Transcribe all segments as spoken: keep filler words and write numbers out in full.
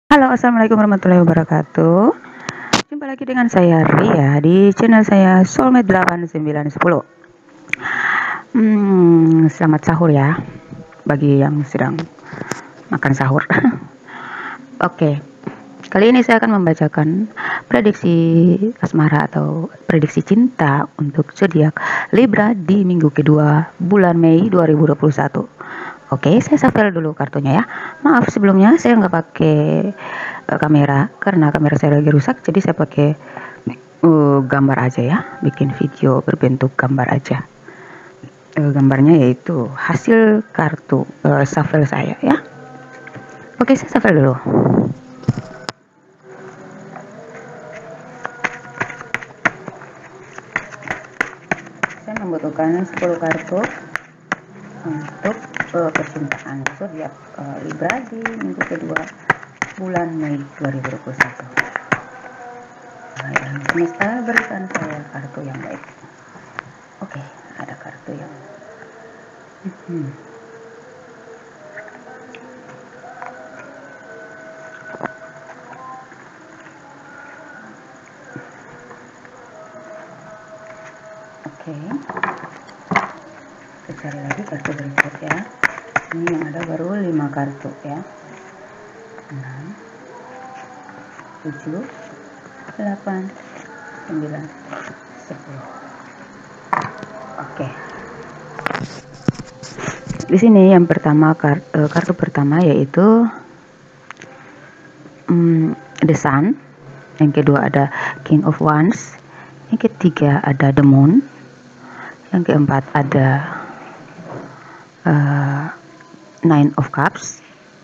Halo, assalamualaikum warahmatullahi wabarakatuh. Jumpa lagi dengan saya Ria di channel saya Soulmate delapan sembilan sepuluh. Hmm, selamat sahur ya bagi yang sedang makan sahur. Oke, kali ini saya akan membacakan prediksi asmara atau prediksi cinta untuk zodiak Libra di minggu kedua bulan Mei dua ribu dua puluh satu. Oke, saya shuffle dulu kartunya ya. Maaf sebelumnya saya nggak pakai uh, kamera karena kamera saya lagi rusak, jadi saya pakai uh, gambar aja ya, bikin video berbentuk gambar aja. Uh, gambarnya yaitu hasil kartu uh, shuffle saya ya. Oke, saya shuffle dulu. Saya membutuhkan sepuluh kartu untuk uh, percintaan zodiak uh, Libra di minggu kedua bulan Mei dua ribu dua puluh satu. Nah, yang semesta berikan saya kartu yang baik. Oke, ada kartu yang hmm. Oke, kita cari lagi kartu berikut ya. Ini yang ada baru lima kartu ya. enam, tujuh, delapan, sembilan, sepuluh. Oke. Di sini yang pertama kartu, kartu pertama yaitu um, The Sun. Yang kedua ada King of Wands. Yang ketiga ada The Moon. Yang keempat ada uh, Nine of Cups.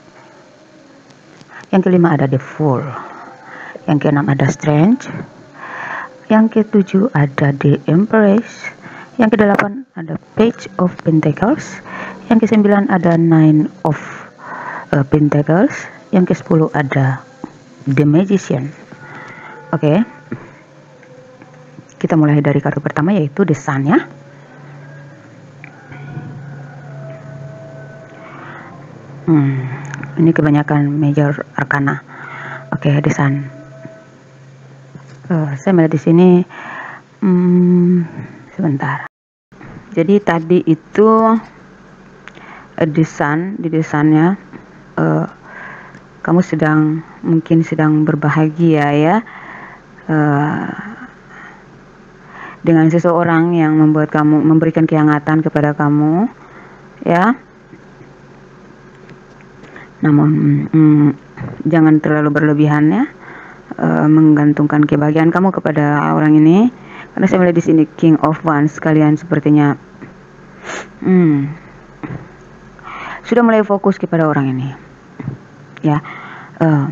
Yang kelima ada The Fool. Yang keenam ada Strange. Yang ketujuh ada The Empress. Yang kedelapan ada Page of Pentacles. Yang kesembilan ada Nine of uh, Pentacles. Yang kesepuluh ada The Magician. Oke, okay. Kita mulai dari kartu pertama yaitu The Sun ya. Hmm, ini kebanyakan major arcana. Oke, okay, The Sun. Uh, saya melihat di sini. Hmm, sebentar. Jadi tadi itu uh, The Sun, di The Sun-nya uh, kamu sedang mungkin sedang berbahagia ya uh, dengan seseorang yang membuat kamu memberikan kehangatan kepada kamu ya. Namun mm, jangan terlalu berlebihan ya, uh, menggantungkan kebahagiaan kamu kepada orang ini, karena saya melihat di sini King of Wands. Kalian sepertinya hmm, sudah mulai fokus kepada orang ini ya. Uh,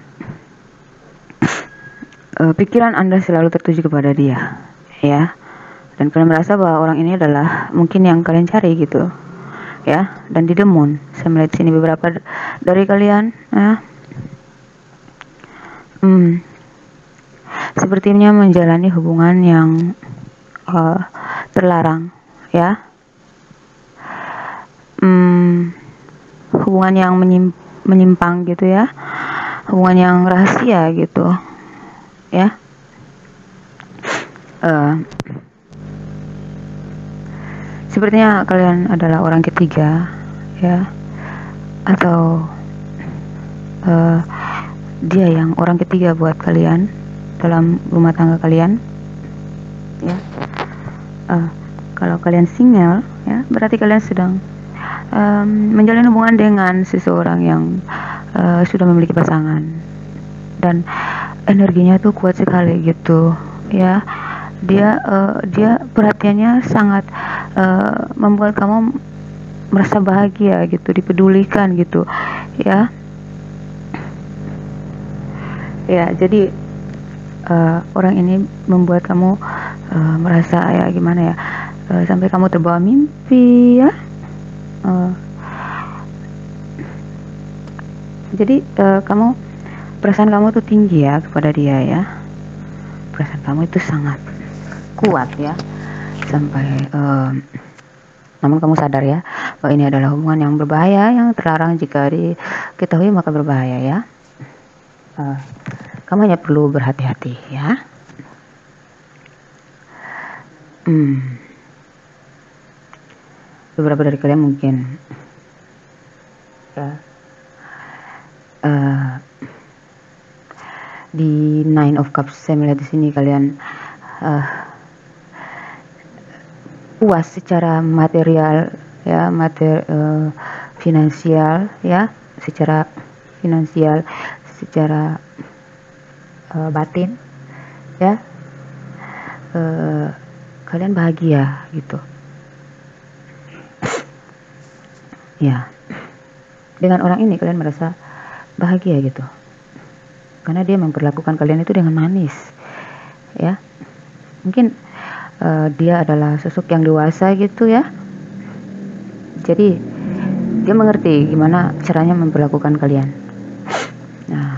uh, pikiran Anda selalu tertuju kepada dia ya, dan kalian merasa bahwa orang ini adalah mungkin yang kalian cari gitu ya. Dan di The Moon saya melihat sini beberapa dari kalian ya, hmm, sepertinya menjalani hubungan yang uh, terlarang ya, hmm, hubungan yang menyim, menyimpang gitu ya, hubungan yang rahasia gitu ya. uh, Sepertinya kalian adalah orang ketiga ya, atau uh, dia yang orang ketiga buat kalian dalam rumah tangga kalian ya. Uh, kalau kalian single ya, berarti kalian sedang um, menjalin hubungan dengan seseorang yang uh, sudah memiliki pasangan dan energinya tuh kuat sekali gitu ya. Dia uh, dia perhatiannya sangat uh, membuat kamu merasa bahagia gitu, dipedulikan gitu ya. Ya, jadi uh, orang ini membuat kamu uh, merasa ya gimana ya, uh, sampai kamu terbawa mimpi ya. Uh, jadi uh, kamu perasaan kamu tuh tinggi ya kepada dia ya. Perasaan kamu itu sangat kuat ya, sampai um, namun kamu sadar ya bahwa ini adalah hubungan yang berbahaya, yang terlarang, jika diketahui maka berbahaya ya. uh, kamu hanya perlu berhati-hati ya. Hmm. Beberapa dari kalian mungkin ya uh, di Nine of Cups saya melihat di sini kalian uh, puas secara material ya, mater uh, finansial ya, secara finansial, secara uh, batin ya, uh, kalian bahagia gitu ya. Dengan orang ini kalian merasa bahagia gitu, karena dia memperlakukan kalian itu dengan manis ya. Mungkin uh, dia adalah sosok yang dewasa gitu ya, jadi dia mengerti gimana caranya memperlakukan kalian. Nah,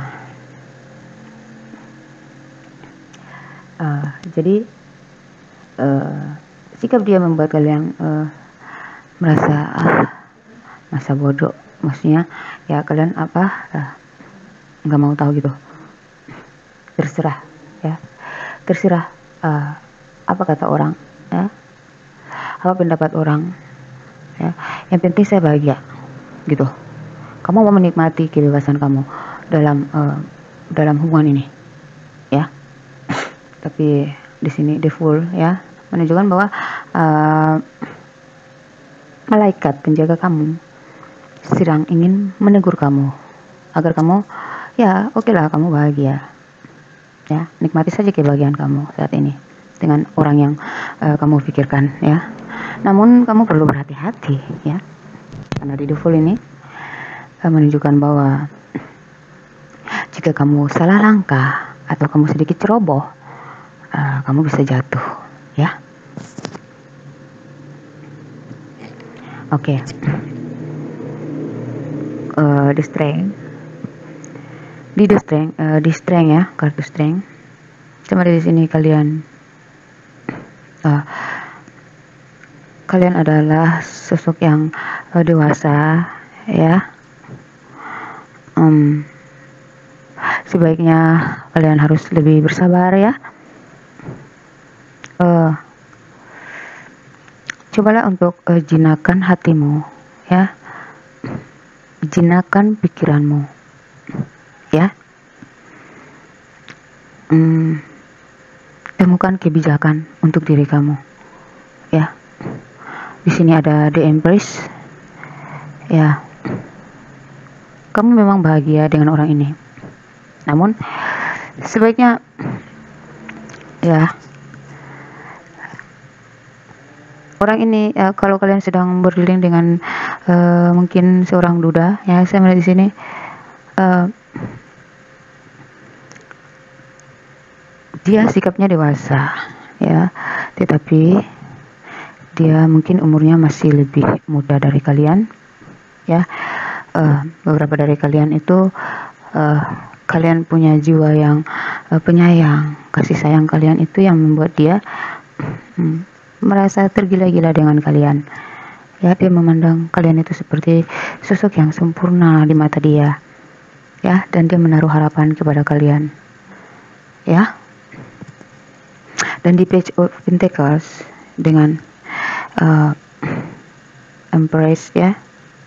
uh, jadi uh, sikap dia membuat kalian uh, merasa uh, masa bodoh, maksudnya ya kalian apa nggak uh, mau tahu gitu, terserah ya, terserah uh, apa kata orang ya, apa pendapat orang ya, yang penting saya bahagia gitu. Kamu mau menikmati kebebasan kamu dalam uh, dalam hubungan ini ya. Tapi di sini the Fool ya menunjukkan bahwa uh, malaikat penjaga kamu sedang ingin menegur kamu agar kamu ya oke okay lah, kamu bahagia ya, nikmati saja kebahagiaan kamu saat ini dengan orang yang uh, kamu pikirkan ya. Namun kamu perlu berhati-hati ya, karena di The Fool ini uh, menunjukkan bahwa jika kamu salah langkah atau kamu sedikit ceroboh, uh, kamu bisa jatuh ya. Oke. Okay. Uh, the Strength, di the Strength, uh, di Strength ya, kartu Strength. Cuma di sini kalian, uh, kalian adalah sosok yang uh, dewasa ya. Um, sebaiknya kalian harus lebih bersabar ya. Uh, cobalah untuk uh, jinakan hatimu ya. Jinakan pikiranmu ya. Hmm, temukan kebijakan untuk diri kamu ya. Di sini ada The Empress ya. Kamu memang bahagia dengan orang ini, namun sebaiknya ya, orang ini ya, kalau kalian sedang berdiri dengan uh, mungkin seorang duda ya, saya melihat di sini uh, dia sikapnya dewasa ya, tetapi dia mungkin umurnya masih lebih muda dari kalian ya. Uh, beberapa dari kalian itu uh, kalian punya jiwa yang uh, penyayang, kasih sayang kalian itu yang membuat dia hmm, merasa tergila-gila dengan kalian ya. Dia memandang kalian itu seperti sosok yang sempurna di mata dia ya, dan dia menaruh harapan kepada kalian ya. Dan di Page of Pentacles dengan uh, Empress ya,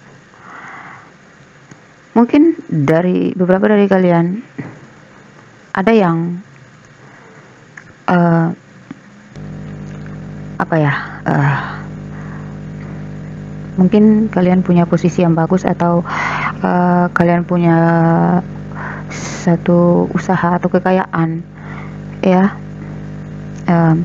mungkin dari beberapa dari kalian ada yang uh, apa ya, uh, mungkin kalian punya posisi yang bagus atau uh, kalian punya satu usaha atau kekayaan ya, um,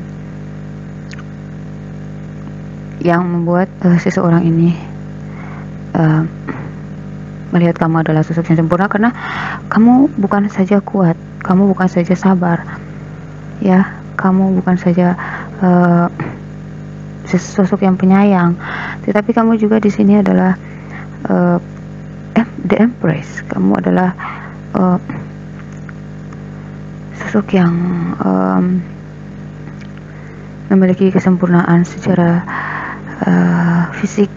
yang membuat uh, seseorang ini uh, melihat kamu adalah sosok yang sempurna, karena kamu bukan saja kuat, kamu bukan saja sabar ya, kamu bukan saja uh, sosok yang penyayang, tetapi kamu juga di sini adalah uh, The Empress. Kamu adalah uh, sosok yang um, memiliki kesempurnaan secara uh, fisik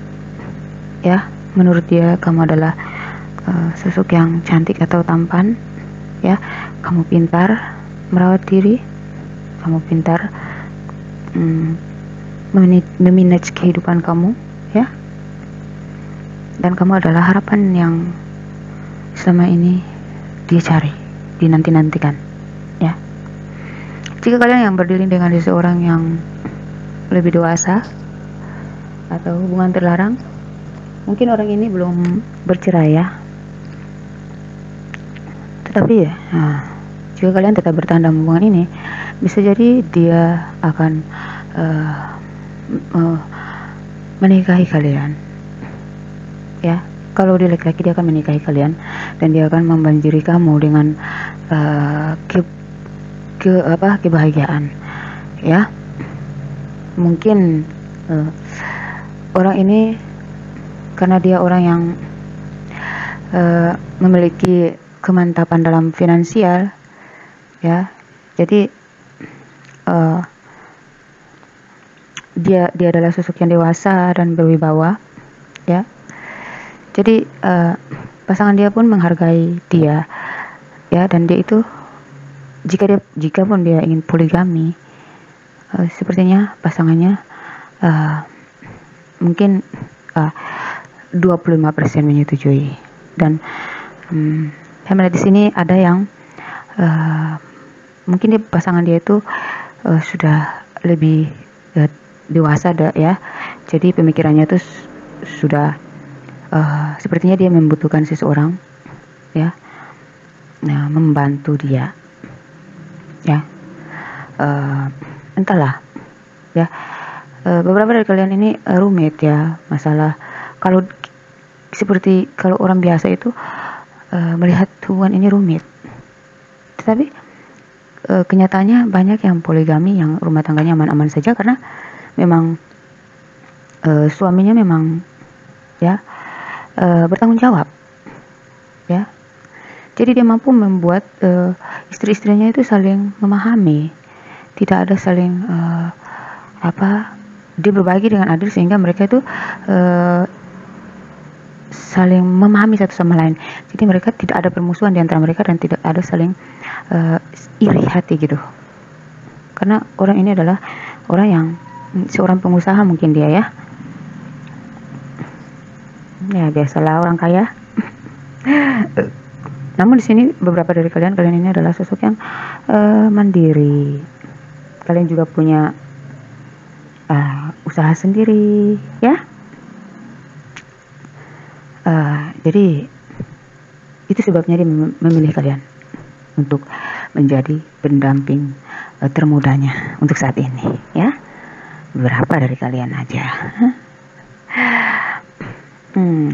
ya. Menurut dia kamu adalah uh, sosok yang cantik atau tampan ya. Kamu pintar merawat diri, kamu pintar mm, memanage kehidupan kamu, ya. Dan kamu adalah harapan yang selama ini dia cari, dinanti-nantikan, ya. Jika kalian yang berdiri dengan seseorang yang lebih dewasa atau hubungan terlarang, mungkin orang ini belum bercerai, ya. Tetapi ya, nah, jika kalian tetap bertahan dalam hubungan ini, bisa jadi dia akan uh, uh, menikahi kalian, ya. Kalau dia laki-laki, dia akan menikahi kalian dan dia akan membanjiri kamu dengan uh, ke, ke apa kebahagiaan, ya. Mungkin uh, orang ini karena dia orang yang uh, memiliki kemantapan dalam finansial, ya. Jadi uh, dia dia adalah sosok yang dewasa dan berwibawa, ya. Jadi uh, pasangan dia pun menghargai dia, ya. Dan dia itu jika dia jika pun dia ingin poligami, uh, sepertinya pasangannya uh, mungkin uh, dua puluh lima persen menyetujui. Dan um, saya melihat di sini ada yang uh, mungkin dia, pasangan dia itu uh, sudah lebih uh, dewasa, da, ya. Jadi pemikirannya itu sudah uh, sepertinya dia membutuhkan seseorang, ya, nah, membantu dia, ya. Uh, entahlah, ya. Uh, beberapa dari kalian ini uh, rumit, ya, masalah. Kalau seperti kalau orang biasa itu uh, melihat hubungan ini rumit, tetapi uh, kenyataannya banyak yang poligami, yang rumah tangganya aman-aman saja karena memang uh, suaminya memang, ya, uh, bertanggung jawab, ya. Jadi dia mampu membuat uh, istri-istrinya itu saling memahami, tidak ada saling uh, apa dia berbagi dengan adil sehingga mereka itu uh, saling memahami satu sama lain. Jadi mereka tidak ada permusuhan di antara mereka dan tidak ada saling uh, iri hati gitu. Karena orang ini adalah orang yang seorang pengusaha mungkin dia, ya. Ya biasalah orang kaya. Namun di sini beberapa dari kalian kalian ini adalah sosok yang uh, mandiri. Kalian juga punya uh, usaha sendiri, ya. Uh, jadi itu sebabnya dia memilih kalian untuk menjadi pendamping uh, termudanya untuk saat ini, ya. Beberapa dari kalian aja. Hmm.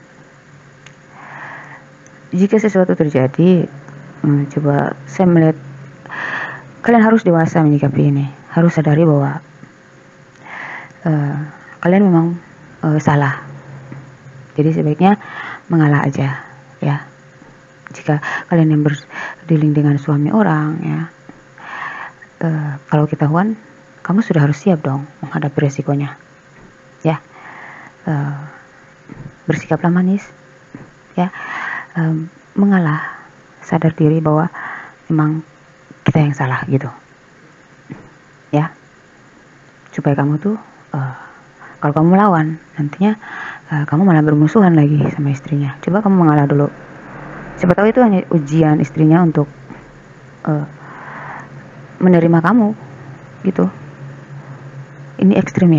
Jika sesuatu terjadi, hmm, coba saya melihat kalian harus dewasa menyikapi ini. Harus sadari bahwa uh, kalian memang uh, salah. Jadi sebaiknya mengalah aja, ya. Jika kalian yang berdealing dengan suami orang, ya, uh, kalau ketahuan, kamu sudah harus siap dong menghadapi resikonya, ya. Uh, bersikaplah manis, ya. Uh, mengalah, sadar diri bahwa memang kita yang salah gitu, ya. Supaya kamu tuh uh, kalau kamu melawan nantinya uh, kamu malah bermusuhan lagi sama istrinya. Coba kamu mengalah dulu, siapa tahu itu hanya ujian istrinya untuk uh, menerima kamu gitu. Ini ekstrim, ya.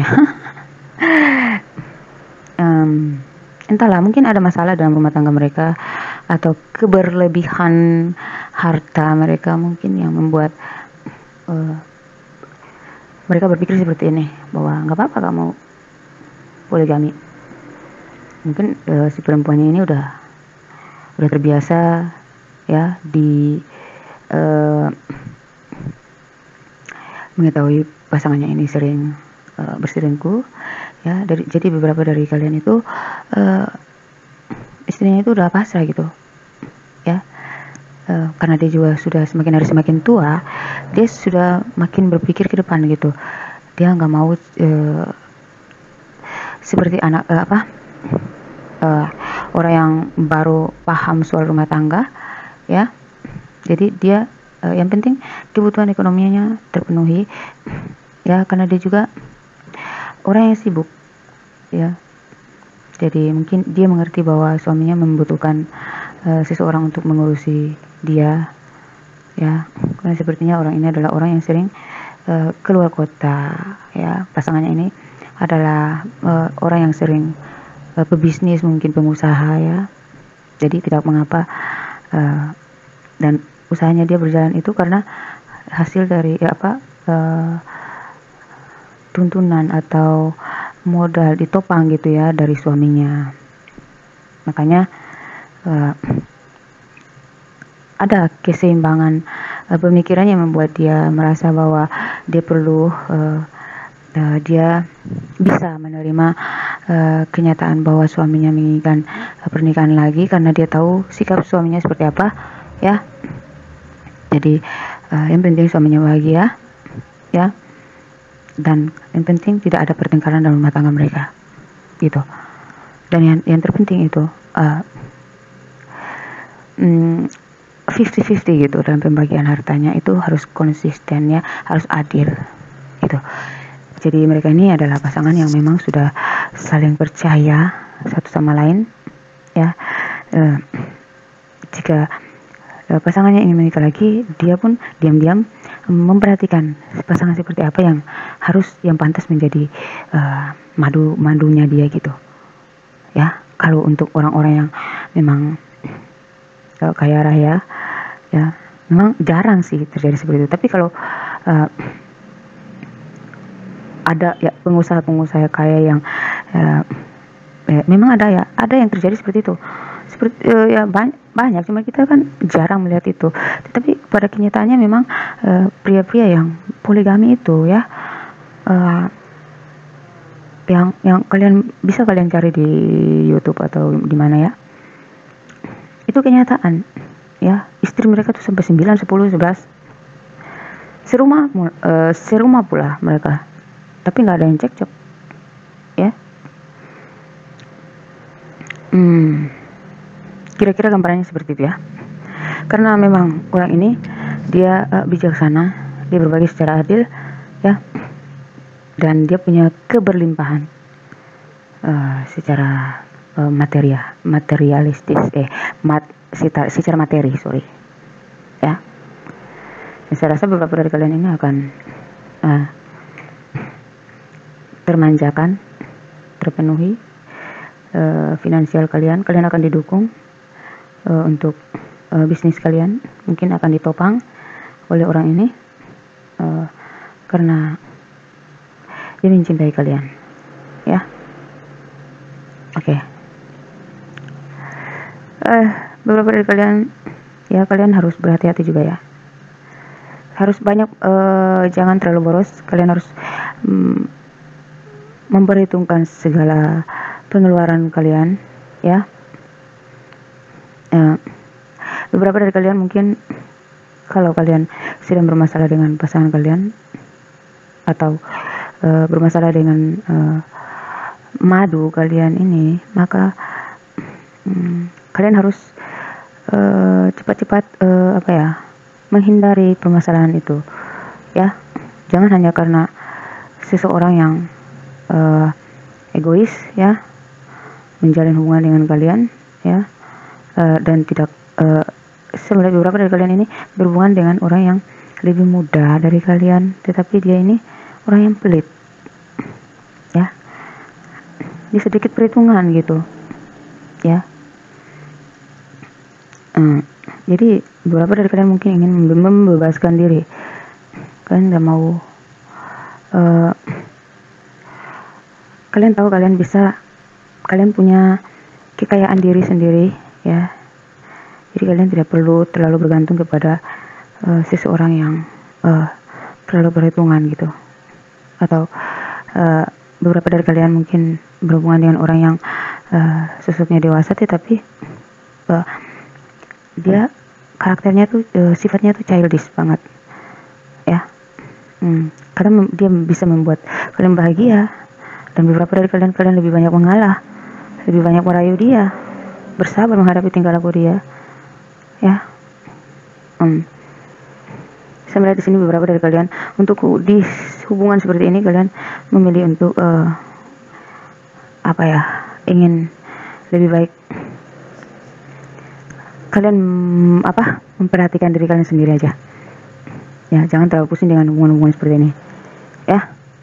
um, entahlah, mungkin ada masalah dalam rumah tangga mereka atau keberlebihan harta mereka mungkin yang membuat uh, mereka berpikir seperti ini, bahwa nggak apa-apa kamu poligami. Mungkin uh, si perempuannya ini udah udah terbiasa, ya, di uh, mengetahui pasangannya ini sering uh, berselingkuh, ya. Dari, jadi beberapa dari kalian itu uh, istrinya itu udah pasrah gitu, ya. Uh, karena dia juga sudah semakin hari semakin tua, dia sudah makin berpikir ke depan gitu. Dia nggak mau uh, seperti anak uh, apa uh, orang yang baru paham soal rumah tangga, ya. Jadi dia uh, yang penting kebutuhan ekonominya terpenuhi, ya, karena dia juga orang yang sibuk, ya. Jadi mungkin dia mengerti bahwa suaminya membutuhkan uh, seseorang untuk mengurusi dia, ya, karena sepertinya orang ini adalah orang yang sering uh, keluar kota, ya. Pasangannya ini adalah uh, orang yang sering uh, pebisnis, mungkin pengusaha, ya. Jadi tidak mengapa uh, dan usahanya dia berjalan itu karena hasil dari ya apa uh, tuntunan atau modal ditopang gitu ya dari suaminya. Makanya uh, ada keseimbangan uh, pemikiran yang membuat dia merasa bahwa dia perlu uh, uh, dia bisa menerima uh, kenyataan bahwa suaminya menginginkan uh, pernikahan lagi karena dia tahu sikap suaminya seperti apa, ya. Jadi uh, yang penting suaminya bahagia, ya, dan yang penting tidak ada pertengkaran dalam rumah tangga mereka, gitu. Dan yang yang terpenting itu uh, mm, fifty fifty gitu dalam pembagian hartanya, itu harus konsisten, ya, harus adil, gitu. Jadi mereka ini adalah pasangan yang memang sudah saling percaya satu sama lain, ya. Uh, jika uh, pasangannya ingin menikah lagi, dia pun diam-diam memperhatikan pasangan seperti apa yang harus, yang pantas menjadi uh, madu madunya dia, gitu, ya. Kalau untuk orang-orang yang memang uh, kaya raya, ya, memang jarang sih terjadi seperti itu. Tapi kalau uh, ada ya pengusaha-pengusaha kaya yang uh, ya, memang ada ya, ada yang terjadi seperti itu. Seperti uh, ya banyak, banyak, cuma kita kan jarang melihat itu. Tetapi pada kenyataannya memang uh, pria-pria yang poligami itu, ya, uh, yang yang kalian bisa kalian cari di YouTube atau di mana, ya. Itu kenyataan, ya. Istri mereka tuh sampai sembilan, sepuluh, sebelas. Serumah uh, serumah pula mereka. Tapi nggak ada yang cekcok, ya. Hmm, kira-kira gambarannya seperti itu, ya. Karena memang orang ini dia uh, bijaksana, dia berbagi secara adil, ya, dan dia punya keberlimpahan uh, secara uh, materia, materialistis, eh, mat, secara, secara materi, sorry, ya. Dan saya rasa beberapa dari kalian ini akan uh, termanjakan, terpenuhi uh, finansial kalian, kalian akan didukung uh, untuk uh, bisnis kalian, mungkin akan ditopang oleh orang ini uh, karena dia mencintai kalian, ya. Oke. Okay. Uh, beberapa dari kalian, ya, kalian harus berhati-hati juga, ya. Harus banyak, uh, jangan terlalu boros. Kalian harus um, memperhitungkan segala pengeluaran kalian, ya. Uh, beberapa dari kalian mungkin kalau kalian sedang bermasalah dengan pasangan kalian atau uh, bermasalah dengan uh, madu kalian ini, maka um, kalian harus uh, cepat-cepat uh, apa ya menghindari permasalahan itu, ya. Jangan hanya karena seseorang yang uh, egois, ya, menjalin hubungan dengan kalian, ya, uh, dan tidak uh, sebenarnya beberapa dari kalian ini berhubungan dengan orang yang lebih muda dari kalian, tetapi dia ini orang yang pelit, ya. Dia sedikit perhitungan gitu, ya. Hmm, jadi beberapa dari kalian mungkin ingin membebaskan diri, kalian nggak mau, uh, kalian tahu kalian bisa, kalian punya kekayaan diri sendiri, ya. Jadi kalian tidak perlu terlalu bergantung kepada uh, seseorang yang uh, terlalu berhitungan, gitu. Atau uh, beberapa dari kalian mungkin berhubungan dengan orang yang uh, sosoknya dewasa, tetapi uh, dia karakternya tuh uh, sifatnya tuh childish banget, ya. Hmm, karena mem dia bisa membuat kalian bahagia, dan beberapa dari kalian kalian lebih banyak mengalah, lebih banyak merayu dia, bersabar menghadapi tingkah laku dia, ya. um, saya melihat di sini beberapa dari kalian untuk di hubungan seperti ini kalian memilih untuk uh, apa ya, ingin lebih baik kalian apa memperhatikan diri kalian sendiri aja ya, jangan terlalu pusing dengan hubungan-hubungan seperti ini ya.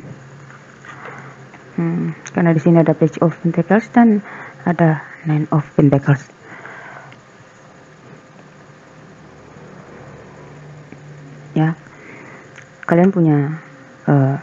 Hmm, karena di sini ada Page of Pentacles dan ada Nine of Pentacles. Ya, kalian punya uh,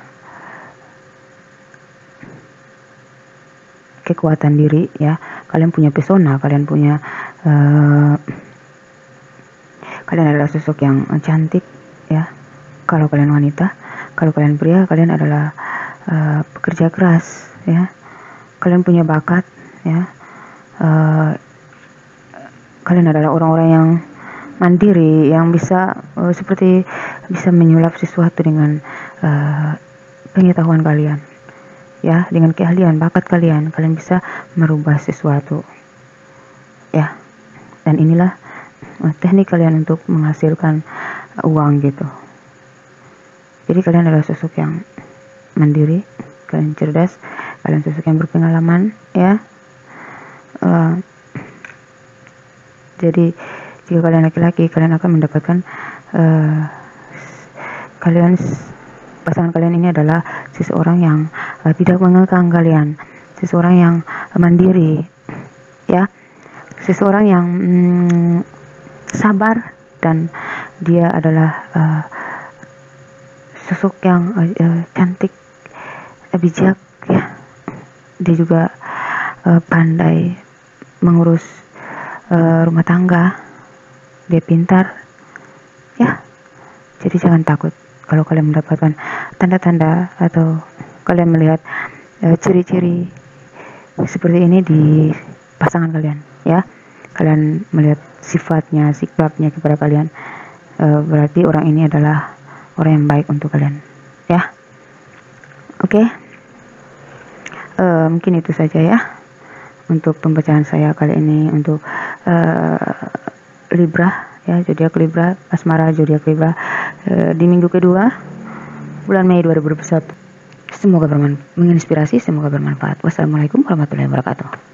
kekuatan diri ya, kalian punya pesona, kalian punya uh, kalian adalah sosok yang cantik ya. Kalau kalian wanita, kalau kalian pria, kalian adalah uh, pekerja keras ya. Kalian punya bakat ya. Uh, kalian adalah orang-orang yang mandiri, yang bisa uh, seperti bisa menyulap sesuatu dengan uh, pengetahuan kalian ya, dengan keahlian bakat kalian, kalian bisa merubah sesuatu ya. Dan inilah uh, teknik kalian untuk menghasilkan uh, uang gitu. Jadi kalian adalah sosok yang mandiri, kalian cerdas, kalian sosok yang berpengalaman ya. Uh, jadi jika kalian laki-laki, kalian akan mendapatkan uh, kalian pasangan kalian ini adalah seseorang yang uh, tidak mengekang kalian, seseorang yang uh, mandiri ya, seseorang yang mm, sabar, dan dia adalah uh, sosok yang uh, uh, cantik, uh, bijak ya. Dia juga uh, pandai mengurus uh, rumah tangga, dia pintar ya. Jadi jangan takut kalau kalian mendapatkan tanda-tanda atau kalian melihat uh, ciri-ciri seperti ini di pasangan kalian ya. Kalian melihat sifatnya, sikapnya kepada kalian, uh, berarti orang ini adalah orang yang baik untuk kalian ya. Oke, okay. uh, mungkin itu saja ya untuk pembacaan saya kali ini untuk uh, Libra ya, zodiak Libra, asmara zodiak Libra uh, di minggu kedua bulan Mei dua ribu dua puluh satu. Semoga bermanfaat, menginspirasi, semoga bermanfaat. Wassalamualaikum warahmatullahi wabarakatuh.